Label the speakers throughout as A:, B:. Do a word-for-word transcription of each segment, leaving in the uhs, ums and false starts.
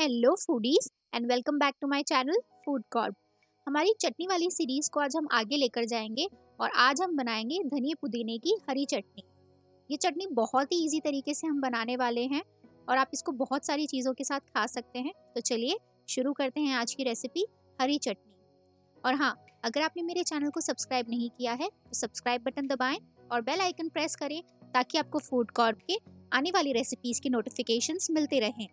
A: Hello foodies and welcome back to my channel Food Corp. हमारी चटनी वाली series को आज हम आगे लेकर जाएंगे और आज हम बनाएंगे धनिया पुदीने की हरी चटनी। ये चटनी बहुत ही इजी तरीके से हम बनाने वाले हैं और आप इसको बहुत सारी चीज़ों के साथ खा सकते हैं। तो चलिए शुरू करते हैं आज की रेसिपी हरी चटनी। और हाँ, अगर आपने मेरे चैनल को सब्सक्राइब नहीं किया है तो सब्सक्राइब बटन दबाएं और बेल आइकन प्रेस करें ताकि आपको फूड कॉर्प के आने वाली रेसिपीज़ की नोटिफिकेशंस मिलते रहें।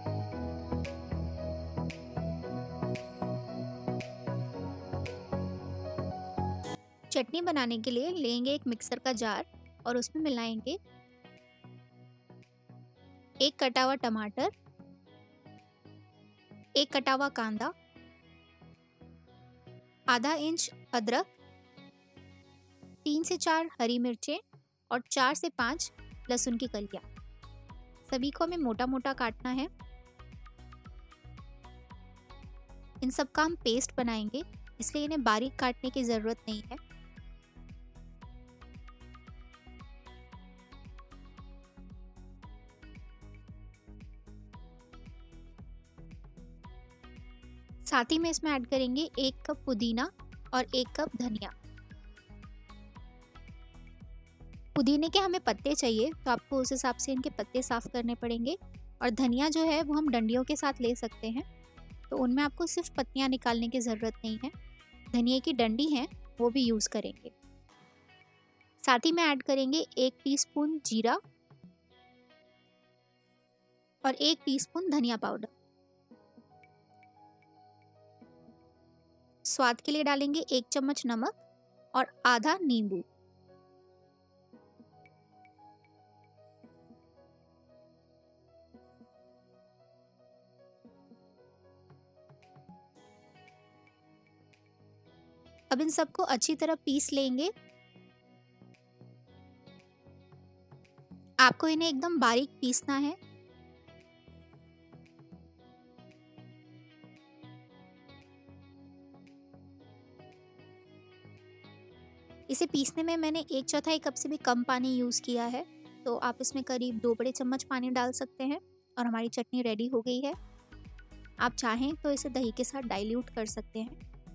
A: चटनी बनाने के लिए लेंगे एक मिक्सर का जार और उसमें मिलाएंगे एक कटा हुआ टमाटर, एक कटा हुआ कांदा, आधा इंच अदरक, तीन से चार हरी मिर्चें और चार से पाँच लहसुन की कलियां। सभी को हमें मोटा मोटा काटना है। इन सब का हम पेस्ट बनाएंगे, इसलिए इन्हें बारीक काटने की ज़रूरत नहीं है। साथ ही में इसमें ऐड करेंगे एक कप पुदीना और एक कप धनिया। पुदीने के हमें पत्ते चाहिए तो आपको उस हिसाब से इनके पत्ते साफ करने पड़ेंगे, और धनिया जो है वो हम डंडियों के साथ ले सकते हैं, तो उनमें आपको सिर्फ पत्तियां निकालने की ज़रूरत नहीं है। धनिया की डंडी है वो भी यूज़ करेंगे। साथ ही में ऐड करेंगे एक टीस्पून जीरा और एक टीस्पून धनिया पाउडर। स्वाद के लिए डालेंगे एक चम्मच नमक और आधा नींबू। अब इन सबको अच्छी तरह पीस लेंगे। आपको इन्हें एकदम बारीक पीसना है। इसे पीसने में मैंने एक चौथाई कप से भी कम पानी यूज़ किया है, तो आप इसमें करीब दो बड़े चम्मच पानी डाल सकते हैं और हमारी चटनी रेडी हो गई है। आप चाहें तो इसे दही के साथ डाइल्यूट कर सकते हैं।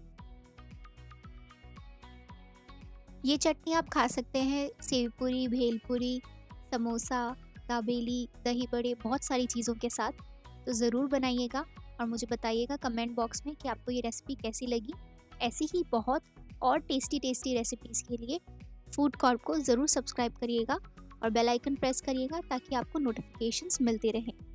A: ये चटनी आप खा सकते हैं सेवपूरी, भेलपूरी, समोसा, दाबेली, दही बड़े, बहुत सारी चीज़ों के साथ। तो ज़रूर बनाइएगा और मुझे बताइएगा कमेंट बॉक्स में कि आपको ये रेसिपी कैसी लगी। ऐसी ही बहुत और टेस्टी टेस्टी रेसिपीज़ के लिए फूड कॉर्प को ज़रूर सब्सक्राइब करिएगा और बेल आइकन प्रेस करिएगा ताकि आपको नोटिफिकेशंस मिलते रहें।